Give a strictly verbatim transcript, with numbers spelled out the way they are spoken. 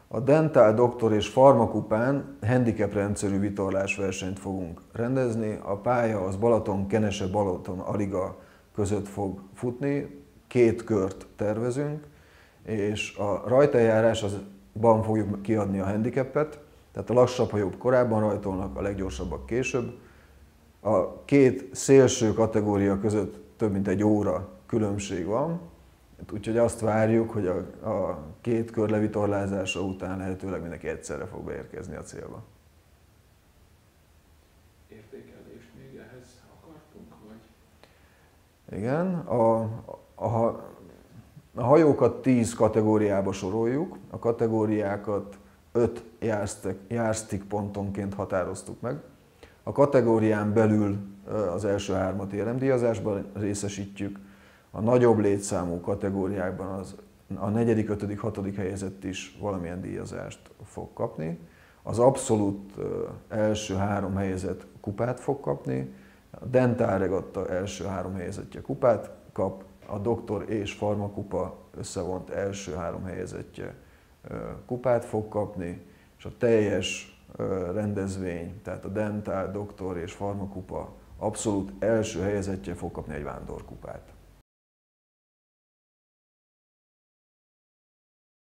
A Dentál Doktor és Farmakupán handicap rendszerű vitorlásversenyt fogunk rendezni. A pálya az Balaton-Kenese-Balaton-Aliga között fog futni, két kört tervezünk, és a rajteljárásban fogjuk kiadni a handicapet, tehát a lassabb hajók korábban rajtolnak, a leggyorsabbak később. A két szélső kategória között több mint egy óra különbség van, úgyhogy azt várjuk, hogy a, a két kör levitorlázása után lehetőleg mindenki egyszerre fog beérkezni a célba. Értékelést még ehhez akartunk, vagy? Igen, a, a, a hajókat tíz kategóriába soroljuk, a kategóriákat öt yardstick pontonként határoztuk meg. A kategórián belül az első hármat é er em-díjazásban részesítjük, a nagyobb létszámú kategóriákban az, a negyedik, ötödik, hatodik helyezett is valamilyen díjazást fog kapni. Az abszolút első három helyezett kupát fog kapni, a Dentál Regatta első három helyezettje kupát kap, a Doktor és Farmakupa összevont első három helyezettje kupát fog kapni, és a teljes rendezvény, tehát a Dentál, Doktor és Farmakupa abszolút első helyezettje fog kapni egy vándorkupát.